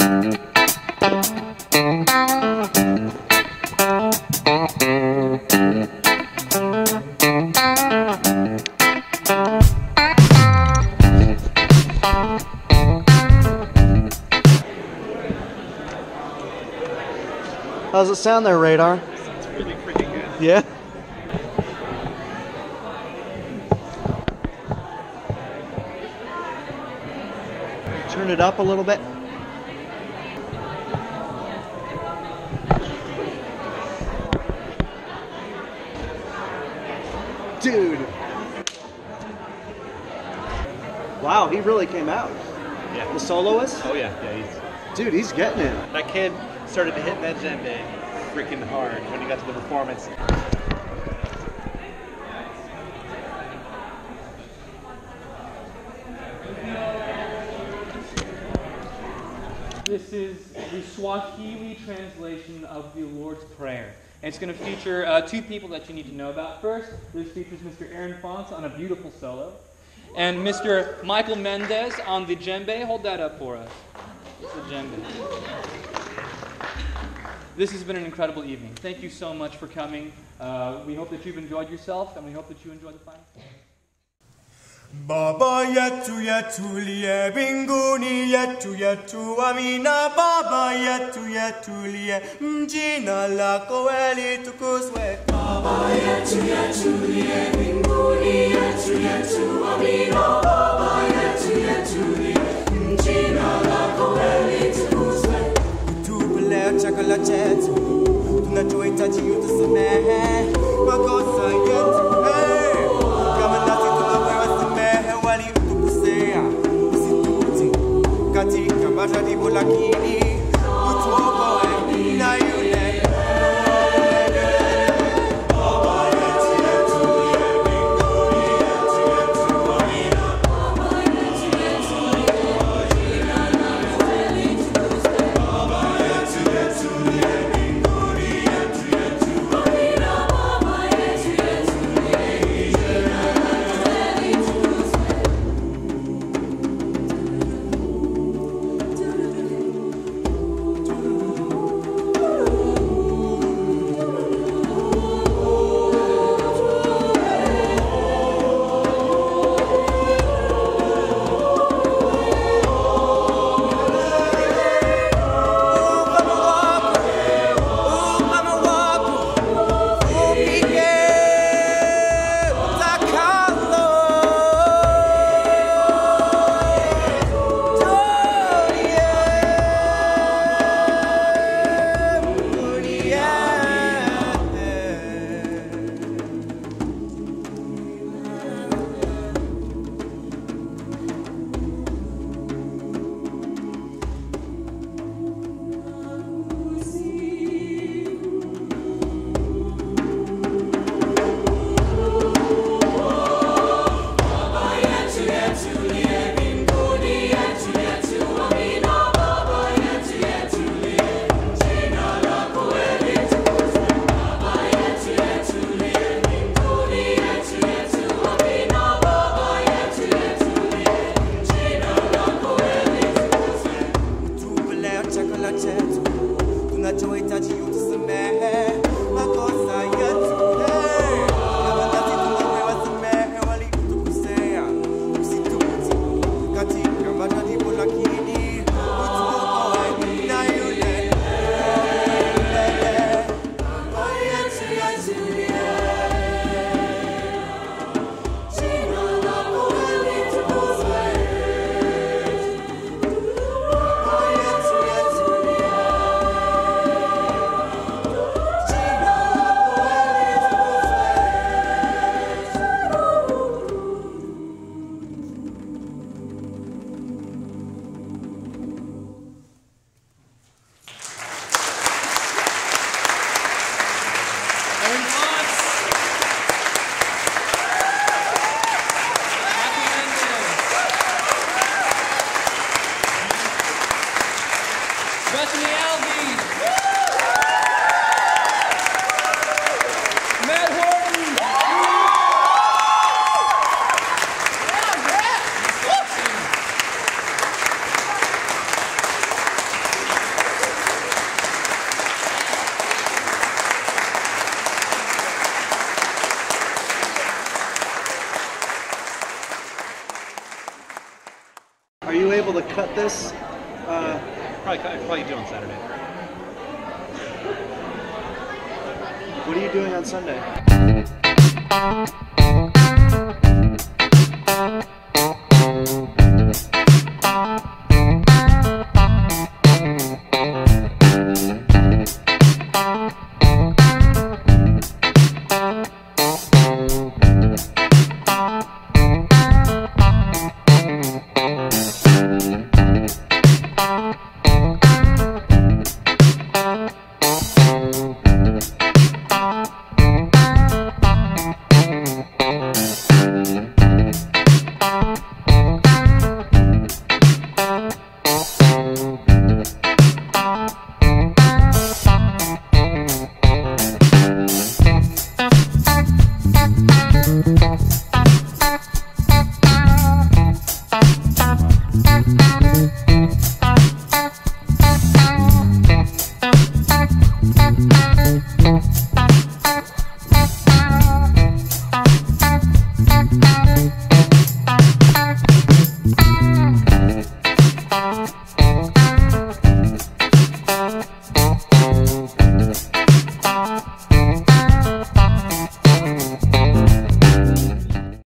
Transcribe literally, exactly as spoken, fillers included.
How's it sound there, Radar? Sounds really pretty good. Yeah? Turn it up a little bit. Dude. Wow, he really came out. Yeah. The soloist? Oh yeah, yeah. He's, Dude, he's getting it. that kid started to hit that djembe freaking hard when he got to the performance. This is the Swahili translation of the Lord's Prayer. And it's going to feature uh, two people that you need to know about. First, this features Mister Aaron Fonts on a beautiful solo, and Mister Michael Mendez on the djembe. Hold that up for us. It's the djembe. This has been an incredible evening. Thank you so much for coming. Uh, we hope that you've enjoyed yourself, and we hope that you enjoy the final. Baba yetu yetu liye binguni yetu yetu amina. Baba yetu yetu liye mjina lako litukuzwe. Baba yetu yetu liye binguni yetu yetu amina. Baba yetu yetu liye mjina lako litukuzwe. Tupelea chakula chetu, tunachohitaji utusamehe makosa yetu. Hey, kama nasi tunawasamehe waliotukosea, usitutie katika majaribu, lakini utuokoe na yule. cut this. Uh, Probably, probably do on Saturday. what are you doing on Sunday? Thank you.